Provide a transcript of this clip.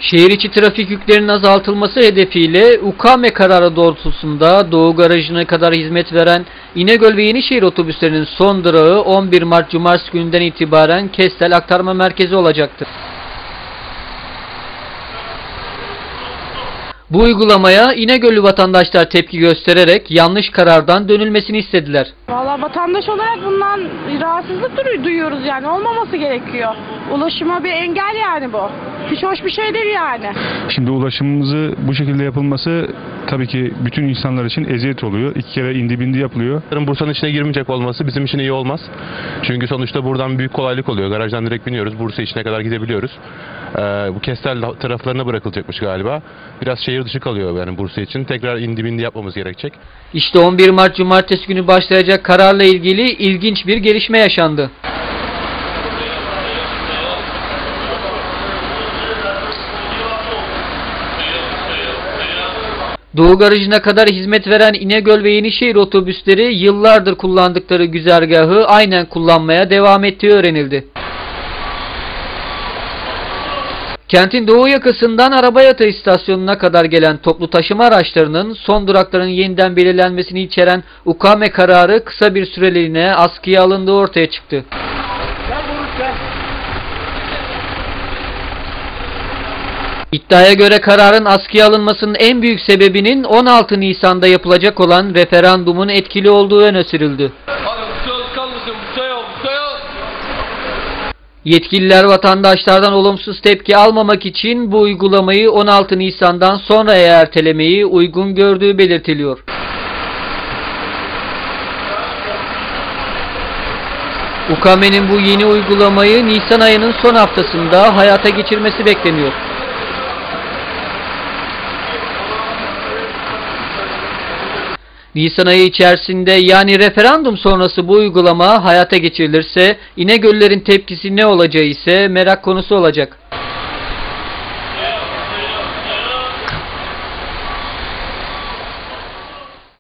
Şehir içi trafik yüklerinin azaltılması hedefiyle UKM kararı doğrultusunda Doğu Garajı'na kadar hizmet veren İnegöl ve Yenişehir otobüslerinin son durağı 11 Mart Cumartesi gününden itibaren Kestel Aktarma Merkezi olacaktır. Bu uygulamaya İnegöllü vatandaşlar tepki göstererek yanlış karardan dönülmesini istediler. Valla vatandaş olarak bundan rahatsızlık duyuyoruz yani. Olmaması gerekiyor. Ulaşıma bir engel yani bu. Hiç hoş bir şey değil yani. Şimdi ulaşımımızı bu şekilde yapılması tabii ki bütün insanlar için eziyet oluyor. 2 kere indi bindi yapılıyor. Bursa'nın içine girmeyecek olması bizim için iyi olmaz. Çünkü sonuçta buradan büyük kolaylık oluyor. Garajdan direkt biniyoruz. Bursa içine kadar gidebiliyoruz. Bu Kestel taraflarına bırakılacakmış galiba. Biraz şehir dışı kalıyor yani Bursa için. Tekrar indi bindi yapmamız gerekecek. İşte 11 Mart Cumartesi günü başlayacak kararla ilgili ilginç bir gelişme yaşandı. Doğu Garajı'na kadar hizmet veren İnegöl ve Yenişehir otobüsleri yıllardır kullandıkları güzergahı aynen kullanmaya devam ettiği öğrenildi. Kentin doğu yakasından Arabayatı istasyonuna kadar gelen toplu taşıma araçlarının son durakların yeniden belirlenmesini içeren UKM kararı kısa bir süreliğine askıya alındığı ortaya çıktı. İddiaya göre kararın askıya alınmasının en büyük sebebinin 16 Nisan'da yapılacak olan referandumun etkili olduğu öne sürüldü. Yetkililer vatandaşlardan olumsuz tepki almamak için bu uygulamayı 16 Nisan'dan sonraya ertelemeyi uygun gördüğü belirtiliyor. UKM'nin bu yeni uygulamayı Nisan ayının son haftasında hayata geçirmesi bekleniyor. Nisan ayı içerisinde yani referandum sonrası bu uygulama hayata geçirilirse İnegöllerin tepkisi ne olacağı ise merak konusu olacak.